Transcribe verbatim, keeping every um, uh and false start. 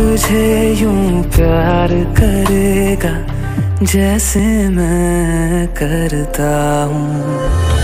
तुझे यूं प्यार करेगा जैसे मैं करता हूँ।